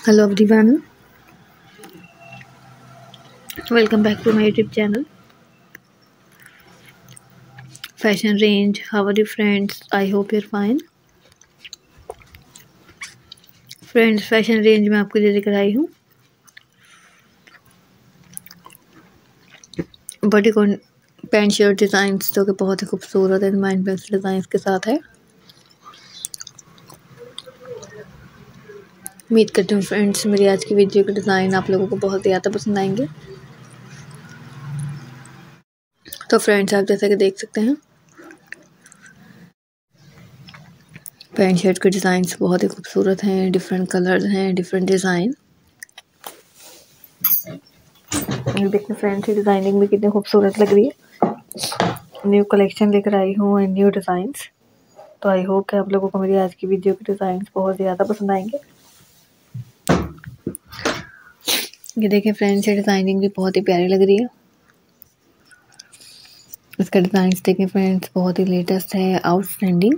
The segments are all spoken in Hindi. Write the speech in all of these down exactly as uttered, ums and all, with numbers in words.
Hello everyone, welcome back to my YouTube channel Fashion Range. How are you friends? I hope you're fine. Friends fashion range में आपको लिए लेकर आई हूँ बॉडीकॉन पैंट शर्ट डिज़ाइंस जो कि बहुत ही खूबसूरत है, माइंड ब्लोइंग डिज़ाइंस के साथ है। उम्मीद करती हूँ फ्रेंड्स मेरी आज की वीडियो के डिज़ाइन आप लोगों को बहुत ज़्यादा पसंद आएंगे। तो फ्रेंड्स आप जैसा कि देख सकते हैं पैंट शर्ट के डिज़ाइंस बहुत ही खूबसूरत हैं, डिफरेंट कलर्स हैं, डिफरेंट डिज़ाइन। देखिए फ्रेंड्स ये डिज़ाइनिंग भी कितनी खूबसूरत लग रही है। न्यू कलेक्शन लेकर आई हूँ एंड न्यू डिज़ाइंस। तो आई होप कि आप लोगों को मेरी आज की वीडियो के डिज़ाइंस बहुत ज़्यादा पसंद आएंगे। ये देखिए फ्रेंड्स ये डिज़ाइनिंग भी बहुत ही प्यारी लग रही है। इसका डिज़ाइंस देखें फ्रेंड्स बहुत ही लेटेस्ट है, आउटस्टैंडिंग।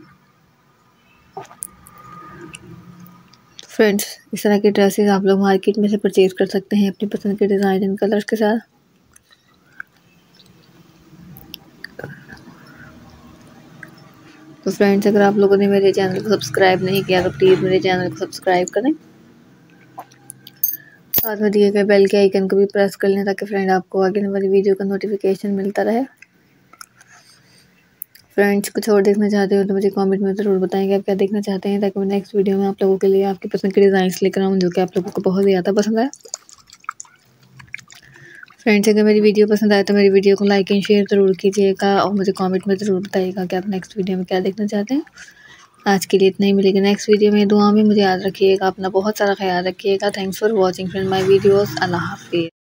फ्रेंड्स इस तरह के ड्रेसेस आप लोग मार्केट में से परचेज कर सकते हैं अपनी पसंद के डिज़ाइन एंड कलर्स के साथ। तो फ्रेंड्स अगर आप लोगों ने मेरे चैनल को सब्सक्राइब नहीं किया तो प्लीज़ मेरे चैनल को सब्सक्राइब करें, साथ में दिए गए बेल के आइकन को भी प्रेस कर लें ताकि फ्रेंड आपको आगे वाली वीडियो का नोटिफिकेशन मिलता रहे। फ्रेंड्स कुछ और देखना चाहते हो तो मुझे कमेंट में ज़रूर बताएंगे आप क्या देखना चाहते हैं, ताकि मैं नेक्स्ट वीडियो में आप लोगों के लिए आपकी पसंद के डिज़ाइंस लेकर आऊँ जो कि आप लोगों को बहुत ज़्यादा पसंद है। फ्रेंड्स अगर मेरी वीडियो पसंद आए तो मेरी वीडियो को लाइक एंड शेयर ज़रूर कीजिएगा और मुझे कमेंट में ज़रूर बताइएगा कि आप नेक्स्ट वीडियो में क्या देखना चाहते हैं। आज के लिए इतना ही, मिलेगा नेक्स्ट वीडियो में। दुआ में मुझे याद रखिएगा, अपना बहुत सारा ख्याल रखिएगा। Thanks for watching friend my videos. अल्लाह हाफिज़।